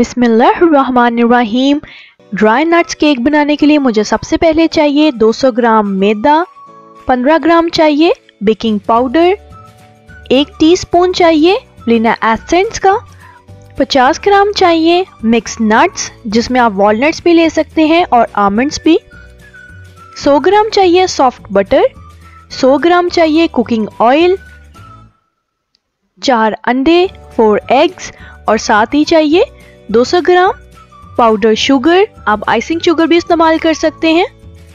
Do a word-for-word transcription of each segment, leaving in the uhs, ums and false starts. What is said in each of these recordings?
बिस्मिल्लाहिर्रहमानिर्रहीम। Dry nuts cake बनाने के लिए मुझे सबसे पहले चाहिए दो सौ ग्राम मैदा, पंद्रह ग्राम चाहिए बेकिंग पाउडर, एक टीस्पून चाहिए वनीला एसेंस का, पचास ग्राम चाहिए मिक्स नट्स जिसमें आप वॉलनट्स भी ले सकते हैं और आमंड्स भी, सौ ग्राम चाहिए सॉफ्ट बटर, सौ ग्राम चाहिए कुकिंग ऑयल, चार अंडे फोर एग्स और साथ ही चाहिए दो सौ ग्राम पाउडर शुगर। आप आइसिंग शुगर भी इस्तेमाल कर सकते हैं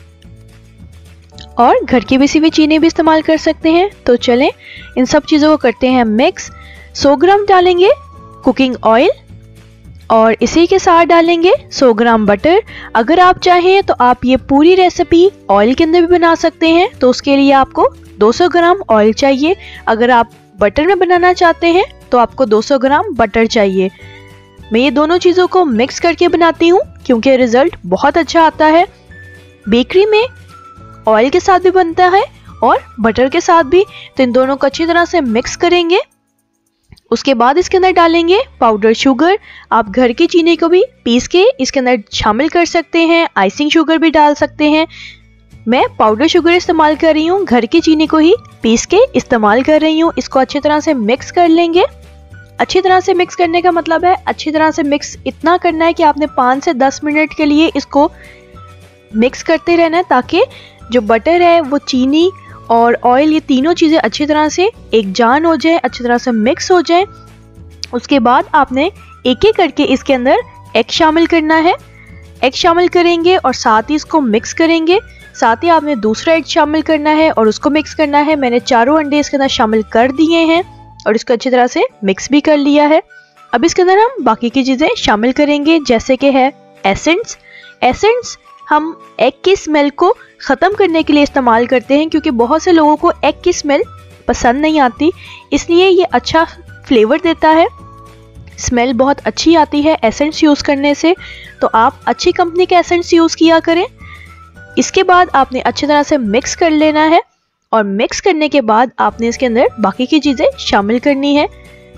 और घर की पिसी हुई चीनी भी इस्तेमाल कर सकते हैं। तो चलें इन सब चीज़ों को करते हैं मिक्स। सौ ग्राम डालेंगे कुकिंग ऑयल और इसी के साथ डालेंगे सौ ग्राम बटर। अगर आप चाहें तो आप ये पूरी रेसिपी ऑयल के अंदर भी बना सकते हैं, तो उसके लिए आपको दो सौ ग्राम ऑयल चाहिए। अगर आप बटर में बनाना चाहते हैं तो आपको दो सौ ग्राम बटर चाहिए। मैं ये दोनों चीज़ों को मिक्स करके बनाती हूँ क्योंकि रिजल्ट बहुत अच्छा आता है। बेकरी में ऑयल के साथ भी बनता है और बटर के साथ भी, तो इन दोनों को अच्छी तरह से मिक्स करेंगे। उसके बाद इसके अंदर डालेंगे पाउडर शुगर। आप घर की चीनी को भी पीस के इसके अंदर शामिल कर सकते हैं, आइसिंग शुगर भी डाल सकते हैं। मैं पाउडर शुगर इस्तेमाल कर रही हूँ, घर की चीनी को ही पीस के इस्तेमाल कर रही हूँ। इसको अच्छी तरह से मिक्स कर लेंगे। अच्छी तरह से मिक्स करने का मतलब है अच्छी तरह से मिक्स इतना करना है कि आपने पाँच से दस मिनट के लिए इसको मिक्स करते रहना है, ताकि जो बटर है वो चीनी और ऑयल ये तीनों चीज़ें अच्छी तरह से एक जान हो जाए, अच्छी तरह से मिक्स हो जाए। उसके बाद आपने एक एक करके इसके अंदर एग शामिल करना है। एग शामिल करेंगे और साथ ही इसको मिक्स करेंगे। साथ ही आपने दूसरा एग शामिल करना है और उसको मिक्स करना है। मैंने चारों अंडे इसके अंदर शामिल कर दिए हैं और इसको अच्छी तरह से मिक्स भी कर लिया है। अब इसके अंदर हम बाकी की चीज़ें शामिल करेंगे, जैसे कि है एसेंस। एसेंस हम एग की स्मेल को ख़त्म करने के लिए इस्तेमाल करते हैं, क्योंकि बहुत से लोगों को एग की स्मेल पसंद नहीं आती, इसलिए ये अच्छा फ्लेवर देता है। स्मेल बहुत अच्छी आती है एसेंस यूज़ करने से, तो आप अच्छी कंपनी के एसेंस यूज़ किया करें। इसके बाद आपने अच्छी तरह से मिक्स कर लेना है और मिक्स करने के बाद आपने इसके अंदर बाकी की चीज़ें शामिल करनी है,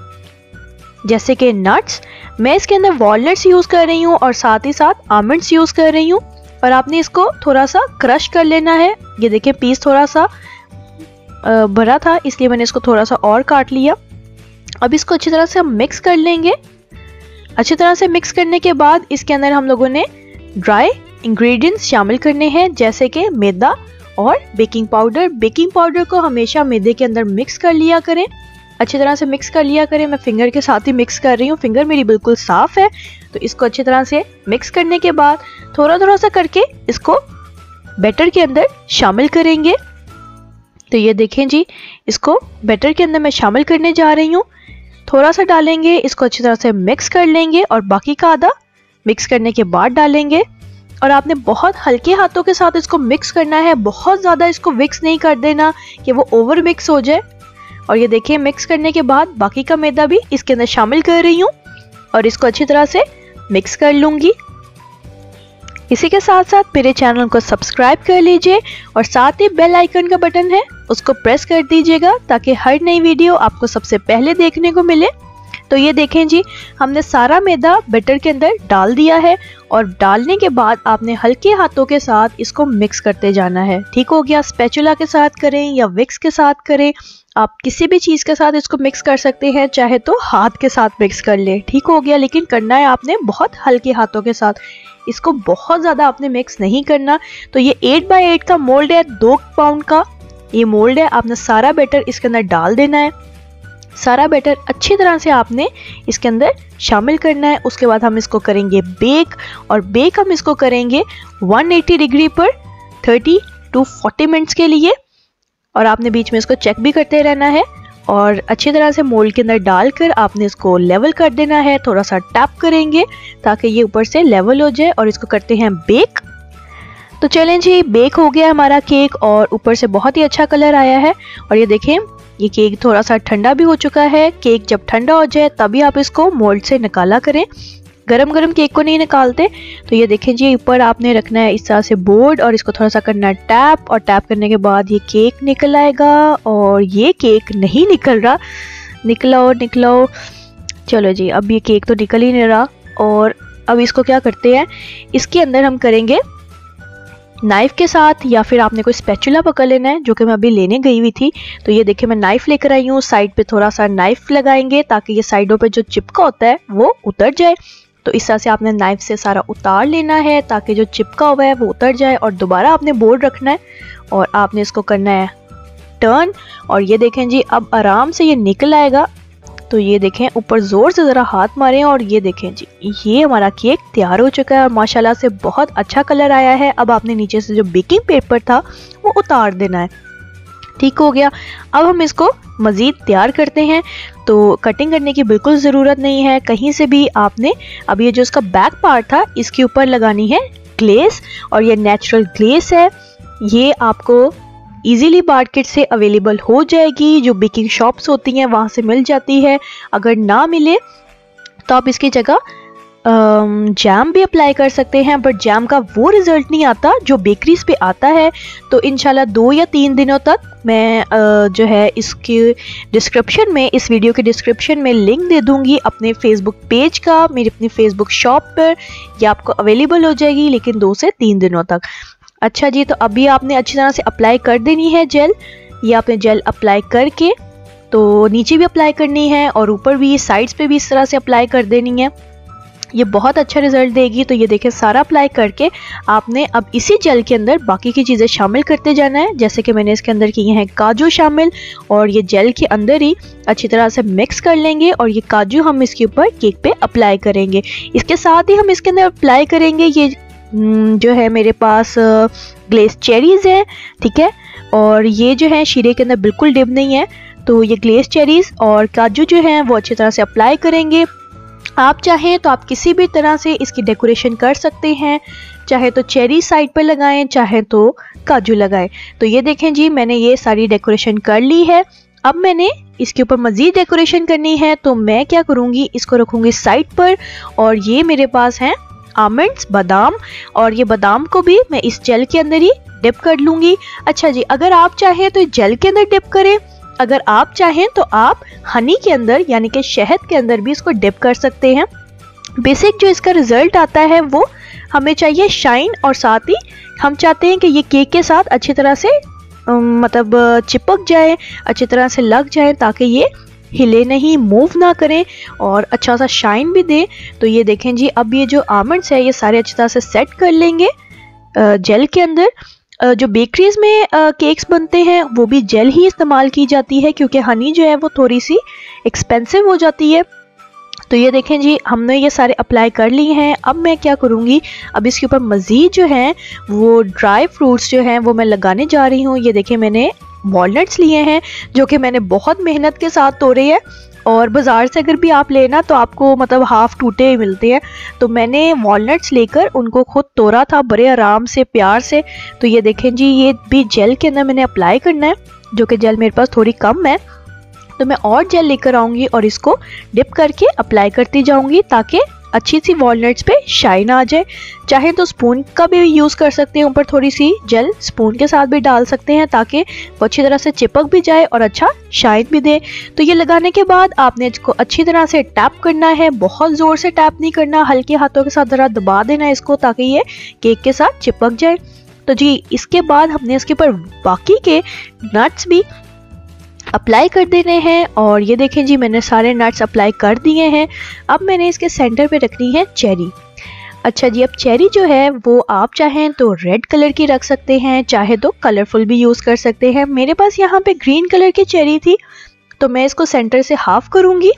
जैसे कि नट्स। मैं इसके अंदर वॉलनट्स यूज़ कर रही हूँ और साथ ही साथ आमंड्स यूज़ कर रही हूँ। और आपने इसको थोड़ा सा क्रश कर लेना है। ये देखिए पीस थोड़ा सा भरा था, इसलिए मैंने इसको थोड़ा सा और काट लिया। अब इसको अच्छी तरह से हम मिक्स कर लेंगे। अच्छी तरह से मिक्स करने के बाद इसके अंदर हम लोगों ने ड्राई इंग्रेडिएंट्स शामिल करने हैं, जैसे कि मैदा और बेकिंग पाउडर। बेकिंग पाउडर को हमेशा मैदे के अंदर मिक्स कर लिया करें, अच्छी तरह से मिक्स कर लिया करें। मैं फिंगर के साथ ही मिक्स कर रही हूँ, फिंगर मेरी बिल्कुल साफ है। तो इसको अच्छी तरह से मिक्स करने के बाद थोड़ा थोड़ा सा करके इसको बैटर के अंदर शामिल करेंगे। तो ये देखें जी, इसको बैटर के अंदर मैं शामिल करने जा रही हूँ। थोड़ा सा डालेंगे, इसको अच्छी तरह से मिक्स कर लेंगे और बाकी का आधा मिक्स करने के बाद डालेंगे। और आपने बहुत हल्के हाथों के साथ इसको मिक्स करना है, बहुत ज़्यादा इसको मिक्स नहीं कर देना कि वो ओवर मिक्स हो जाए। और ये देखिए मिक्स करने के बाद बाकी का मैदा भी इसके अंदर शामिल कर रही हूँ और इसको अच्छी तरह से मिक्स कर लूँगी। इसी के साथ साथ मेरे चैनल को सब्सक्राइब कर लीजिए और साथ ही बेल आइकन का बटन है उसको प्रेस कर दीजिएगा, ताकि हर नई वीडियो आपको सबसे पहले देखने को मिले। तो ये देखें जी, हमने सारा मैदा बैटर के अंदर डाल दिया है और डालने के बाद आपने हल्के हाथों के साथ इसको मिक्स करते जाना है। ठीक हो गया? स्पैचुला के साथ करें या विक्स के साथ करें, आप किसी भी चीज़ के साथ इसको मिक्स कर सकते हैं, चाहे तो हाथ के साथ मिक्स कर ले। ठीक हो गया? लेकिन करना है आपने बहुत हल्के हाथों के साथ, इसको बहुत ज़्यादा आपने मिक्स नहीं करना। तो ये एट बाई एट का मोल्ड है, दो पाउंड का ये मोल्ड है। आपने सारा बैटर इसके अंदर डाल देना है। सारा बैटर अच्छी तरह से आपने इसके अंदर शामिल करना है। उसके बाद हम इसको करेंगे बेक, और बेक हम इसको करेंगे एक सौ अस्सी डिग्री पर तीस टू चालीस मिनट्स के लिए। और आपने बीच में इसको चेक भी करते रहना है और अच्छी तरह से मोल्ड के अंदर डालकर आपने इसको लेवल कर देना है। थोड़ा सा टैप करेंगे ताकि ये ऊपर से लेवल हो जाए और इसको करते हैं बेक। तो चलें जी, बेक हो गया हमारा केक और ऊपर से बहुत ही अच्छा कलर आया है। और ये देखें, ये केक थोड़ा सा ठंडा भी हो चुका है। केक जब ठंडा हो जाए तभी आप इसको मोल्ड से निकाला करें, गरम गरम केक को नहीं निकालते। तो ये देखें जी, ऊपर आपने रखना है इस तरह से बोर्ड और इसको थोड़ा सा करना है टैप, और टैप करने के बाद ये केक निकल आएगा। और ये केक नहीं निकल रहा, निकलाओ निकलाओ। चलो जी, अब ये केक तो निकल ही नहीं रहा और अब इसको क्या करते हैं, इसके अंदर हम करेंगे नाइफ के साथ, या फिर आपने कोई स्पैचुला पकड़ लेना है, जो कि मैं अभी लेने गई हुई थी। तो ये देखिए मैं नाइफ लेकर आई हूँ, साइड पे थोड़ा सा नाइफ लगाएंगे ताकि ये साइडों पे जो चिपका होता है वो उतर जाए। तो इस तरह से आपने नाइफ से सारा उतार लेना है ताकि जो चिपका हुआ है वो उतर जाए, और दोबारा आपने बोर्ड रखना है और आपने इसको करना है टर्न। और ये देखें जी अब आराम से ये निकल आएगा। तो ये देखें ऊपर ज़ोर से ज़रा हाथ मारें और ये देखें जी ये हमारा केक तैयार हो चुका है और माशाल्लाह से बहुत अच्छा कलर आया है। अब आपने नीचे से जो बेकिंग पेपर था वो उतार देना है। ठीक हो गया। अब हम इसको मज़ीद तैयार करते हैं। तो कटिंग करने की बिल्कुल ज़रूरत नहीं है कहीं से भी। आपने अब ये जो इसका बैक पार्ट था इसके ऊपर लगानी है ग्लेस, और ये नेचुरल ग्लेस है। ये आपको इजीली मार्केट से अवेलेबल हो जाएगी, जो बेकिंग शॉप्स होती हैं वहाँ से मिल जाती है। अगर ना मिले तो आप इसकी जगह जैम भी अप्लाई कर सकते हैं, बट जैम का वो रिज़ल्ट नहीं आता जो बेकरीज पे आता है। तो इंशाल्लाह दो या तीन दिनों तक मैं आ, जो है इसके डिस्क्रिप्शन में, इस वीडियो के डिस्क्रिप्शन में लिंक दे दूंगी अपने फेसबुक पेज का, मेरी अपनी फेसबुक शॉप पर। ये आपको अवेलेबल हो जाएगी लेकिन दो से तीन दिनों तक। अच्छा जी, तो अभी आपने अच्छी तरह से अप्लाई कर देनी है जेल। ये आपने जेल अप्लाई करके तो नीचे भी अप्लाई करनी है और ऊपर भी, साइड्स पे भी इस तरह से अप्लाई कर देनी है। ये बहुत अच्छा रिजल्ट देगी। तो ये देखें सारा अप्लाई करके आपने अब इसी जेल के अंदर बाकी की चीज़ें शामिल करते जाना है। जैसे कि मैंने इसके अंदर किए हैं काजू शामिल, और ये जेल के अंदर ही अच्छी तरह से मिक्स कर लेंगे और ये काजू हम इसके ऊपर केक पे अप्लाई करेंगे। इसके साथ ही हम इसके अंदर अप्लाई करेंगे ये जो है मेरे पास ग्लेस चेरीज़ है, ठीक है। और ये जो है शीरे के अंदर बिल्कुल डिप नहीं है। तो ये ग्लेस चेरीज़ और काजू जो हैं वो अच्छी तरह से अप्लाई करेंगे। आप चाहें तो आप किसी भी तरह से इसकी डेकोरेशन कर सकते हैं, चाहे तो चेरी साइड पर लगाएं, चाहे तो काजू लगाएं। तो ये देखें जी मैंने ये सारी डेकोरेशन कर ली है। अब मैंने इसके ऊपर मज़ीद डेकोरेशन करनी है, तो मैं क्या करूँगी, इसको रखूँगी साइड पर। और ये मेरे पास हैं आमंड्स, बादाम, और ये बादाम को भी मैं इस जेल के अंदर ही डिप कर लूँगी। अच्छा जी, अगर आप चाहें तो जेल के अंदर डिप करें, अगर आप चाहें तो आप हनी के अंदर यानी कि शहद के अंदर भी इसको डिप कर सकते हैं। बेसिक जो इसका रिजल्ट आता है वो हमें चाहिए शाइन, और साथ ही हम चाहते हैं कि ये केक के साथ अच्छी तरह से मतलब चिपक जाए, अच्छी तरह से लग जाए, ताकि ये हिले नहीं, मूव ना करें और अच्छा सा शाइन भी दे। तो ये देखें जी अब ये जो आमंड्स है ये सारे अच्छी तरह से सेट कर लेंगे जेल के अंदर। जो बेकरीज में केक्स बनते हैं वो भी जेल ही इस्तेमाल की जाती है, क्योंकि हनी जो है वो थोड़ी सी एक्सपेंसिव हो जाती है। तो ये देखें जी हमने ये सारे अप्लाई कर लिए हैं। अब मैं क्या करूँगी, अब इसके ऊपर मज़ीद जो है वो ड्राई फ्रूट्स जो हैं वो मैं लगाने जा रही हूँ। ये देखें मैंने वॉलनट्स लिए हैं जो कि मैंने बहुत मेहनत के साथ तोड़े हैं, और बाज़ार से अगर भी आप लेना तो आपको मतलब हाफ़ टूटे ही मिलते हैं। तो मैंने वॉलनट्स लेकर उनको खुद तोड़ा था बड़े आराम से, प्यार से। तो ये देखें जी ये भी जेल के अंदर मैंने अप्लाई करना है, जो कि जेल मेरे पास थोड़ी कम है। तो मैं और जेल लेकर आऊँगी और इसको डिप करके अप्लाई करती जाऊँगी ताकि अच्छी सी वॉलनट्स पे शाइन आ जाए। चाहे तो स्पून का भी यूज़ कर सकते हैं, ऊपर थोड़ी सी जेल स्पून के साथ भी डाल सकते हैं ताकि वो अच्छी तरह से चिपक भी जाए और अच्छा शाइन भी दे। तो ये लगाने के बाद आपने इसको अच्छी तरह से टैप करना है, बहुत ज़ोर से टैप नहीं करना, हल्के हाथों के साथ ज़रा दबा देना है इसको ताकि ये केक के साथ चिपक जाए। तो जी इसके बाद हमने इसके ऊपर बाकी के नट्स भी अप्लाई कर देने हैं। और ये देखें जी मैंने सारे नट्स अप्लाई कर दिए हैं। अब मैंने इसके सेंटर पे रखनी है चेरी। अच्छा जी, अब चेरी जो है वो आप चाहें तो रेड कलर की रख सकते हैं, चाहे तो कलरफुल भी यूज़ कर सकते हैं। मेरे पास यहाँ पे ग्रीन कलर की चेरी थी, तो मैं इसको सेंटर से हाफ करूँगी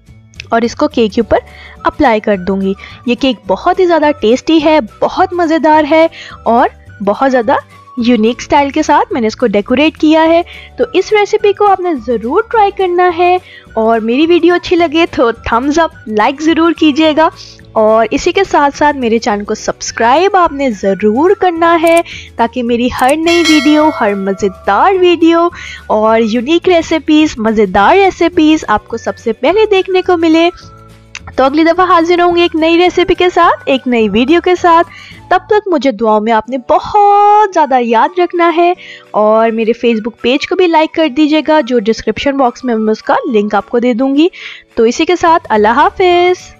और इसको केक के ऊपर अप्लाई कर दूँगी। ये केक बहुत ही ज़्यादा टेस्टी है, बहुत मज़ेदार है और बहुत ज़्यादा यूनिक स्टाइल के साथ मैंने इसको डेकोरेट किया है। तो इस रेसिपी को आपने ज़रूर ट्राई करना है, और मेरी वीडियो अच्छी लगे तो थम्स अप, लाइक ज़रूर कीजिएगा, और इसी के साथ साथ मेरे चैनल को सब्सक्राइब आपने ज़रूर करना है ताकि मेरी हर नई वीडियो, हर मज़ेदार वीडियो और यूनिक रेसिपीज़, मज़ेदार रेसिपीज़ आपको सबसे पहले देखने को मिले। तो अगली दफ़ा हाजिर होंगे एक नई रेसिपी के साथ, एक नई वीडियो के साथ। तब तक मुझे दुआओं में आपने बहुत ज़्यादा याद रखना है, और मेरे फेसबुक पेज को भी लाइक कर दीजिएगा, जो डिस्क्रिप्शन बॉक्स में मैं उसका लिंक आपको दे दूँगी। तो इसी के साथ अल्लाह हाफिज़।